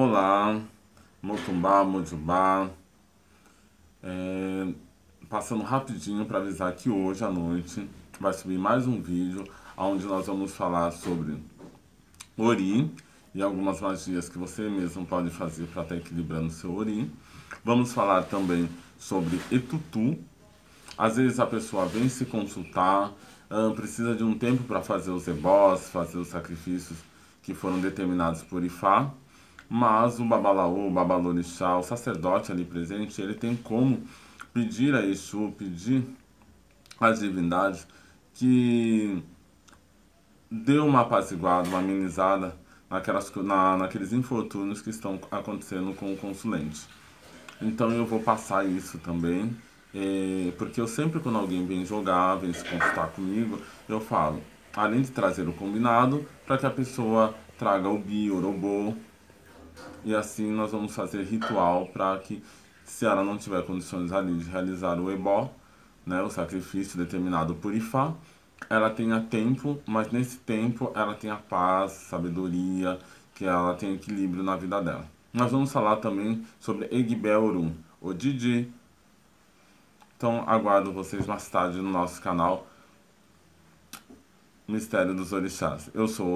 Olá, Motumbá, Mojubá. Passando rapidinho para avisar que hoje à noite vai subir mais um vídeo onde nós vamos falar sobre Ori e algumas magias que você mesmo pode fazer para estar equilibrando seu Ori. Vamos falar também sobre Etutu. Às vezes a pessoa vem se consultar, precisa de um tempo para fazer os ebós, fazer os sacrifícios que foram determinados por Ifá, mas o Babalaô, o Babalorixá, o sacerdote ali presente, ele tem como pedir a Exu, pedir às divindades que dê uma apaziguada, uma amenizada naqueles infortúnios que estão acontecendo com o consulente. Então eu vou passar isso também, porque eu sempre quando alguém vem jogar, vem se consultar comigo, eu falo, além de trazer o combinado, para que a pessoa traga o bi, o orobô, e assim nós vamos fazer ritual para que, se ela não tiver condições ali de realizar o ebó, né, o sacrifício determinado por Ifá, ela tenha tempo, mas nesse tempo ela tenha paz, sabedoria, que ela tenha equilíbrio na vida dela. Nós vamos falar também sobre Egbel-Orum, o Didi. Então aguardo vocês mais tarde no nosso canal Mistério dos Orixás. Eu sou